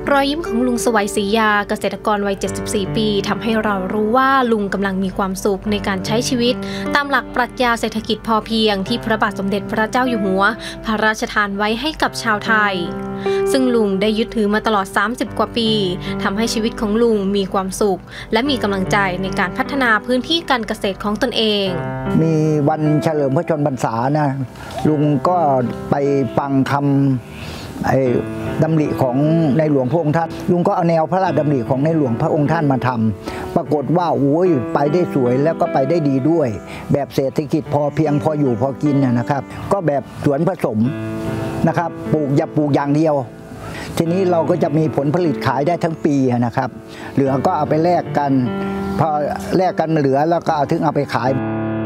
รอยยิ้มของลุงสวัยศรียาเกษตรกรวัย 74 ปีทำให้เรารู้ว่าลุงกำลังมีความสุขในการใช้ชีวิตตามหลักปรัชญาเศรษฐกิจพอเพียงที่พระบาทสมเด็จพระเจ้าอยู่หัวพระราชทานไว้ให้กับชาวไทยซึ่งลุงได้ยึดถือมาตลอด 30 กว่าปีทำให้ชีวิตของลุงมีความสุขและมีกำลังใจในการพัฒนาพื้นที่การเกษตรของตนเองมีวันเฉลิมพระชนมพรรษานะลุงก็ไปฟังคำดำริของในหลวงพระองค์ท่านลุงก็เอาแนวพระราชดำริของในหลวงพระองค์ท่านมาทำปรากฏว่าโอ้ยไปได้สวยแล้วก็ไปได้ดีด้วยแบบเศรษฐกิจพอเพียงพออยู่พอกินนะครับก็แบบสวนผสมนะครับปลูกอย่าปลูกอย่างเดียวทีนี้เราก็จะมีผลผลิตขายได้ทั้งปีนะครับเหลือก็เอาไปแลกกันพอแลกกันเหลือแล้วก็เอาถึงเอาไปขาย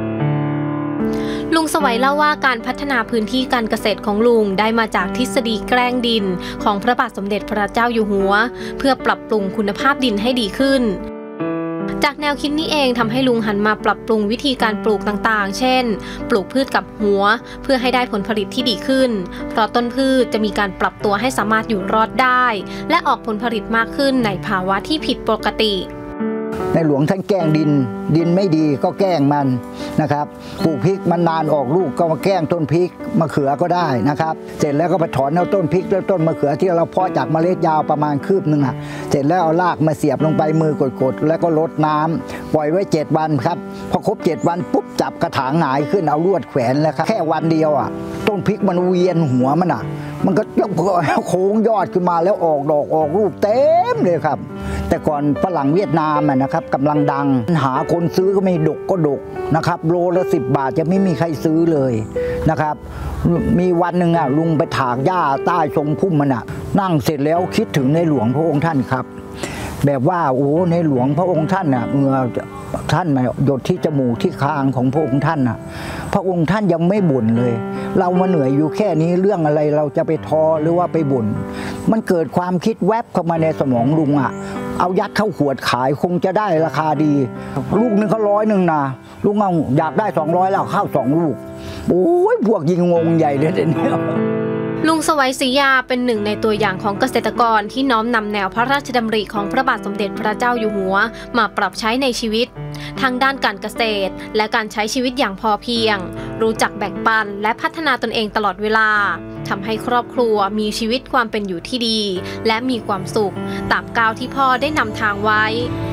ลุงสวัยเล่าว่าการพัฒนาพื้นที่การเกษตรของลุงได้มาจากทฤษฎีแกล้งดินของพระบาทสมเด็จพระเจ้าอยู่หัวเพื่อปรับปรุงคุณภาพดินให้ดีขึ้นจากแนวคิดนี้เองทำให้ลุงหันมาปรับปรุงวิธีการปลูกต่างๆเช่นปลูกพืชกับหัวเพื่อให้ได้ผลผลิตที่ดีขึ้นเพราะต้นพืชจะมีการปรับตัวให้สามารถอยู่รอดได้และออกผลผลิตมากขึ้นในภาวะที่ผิดปกติในหลวงท่านแกล้งดินไม่ดีก็แกล้งมันนะครับปลูกพริกมันนานออกลูกก็มาแกล้งต้นพริกมะเขือก็ได้นะครับเสร็จแล้วก็ไปถอนเอาต้นพริกแล้วต้นมะเขือที่เราเพาะจากเมล็ดยาวประมาณคืบนึงเสร็จแล้วเอารากมาเสียบลงไปมือกดแล้วก็ลดน้ำปล่อยไว้7 วันครับพอครบ7 วันปุ๊บจับกระถางหงายขึ้นเอาลวดแขวนแล้วครับแค่วันเดียวต้นพริกมันเวียนหัวมันก็โค้งยอดขึ้นมาแล้วออกดอกออกลูกเต็มเลยครับแต่ก่อนฝรั่งเวียดนามนะครับกำลังดังหาคนซื้อก็ไม่ดกก็ดกนะครับโลละ10 บาทจะไม่มีใครซื้อเลยนะครับมีวันหนึ่งลุงไปถากหญ้าใต้ทรงพุ่มมันนั่งเสร็จแล้วคิดถึงในหลวงพระองค์ท่านครับแบบว่าโอ้ในหลวงพระองค์ท่านเมื่อท่านหยดที่จมูกที่คางของพระองค์ท่านพระองค์ท่านยังไม่บ่นเลยเรามาเหนื่อยอยู่แค่นี้เรื่องอะไรเราจะไปท้อหรือว่าไปบ่นมันเกิดความคิดแวบเข้ามาในสมองลุงเอายัดเข้าขวดขายคงจะได้ราคาดีลูกนึงเขา100นะลุงอยากได้200แล้วข้าว2 ลูกโอ้ยพวกยิงงงใหญ่เลยเนี่ยลุงสวัยศรียาเป็นหนึ่งในตัวอย่างของเกษตรกรที่น้อมนำแนวพระราชดำริของพระบาทสมเด็จพระเจ้าอยู่หัวมาปรับใช้ในชีวิตทั้งด้านการเกษตรและการใช้ชีวิตอย่างพอเพียงรู้จักแบ่งปันและพัฒนาตนเองตลอดเวลาทำให้ครอบครัวมีชีวิตความเป็นอยู่ที่ดีและมีความสุขตามก้าวที่พ่อได้นำทางไว้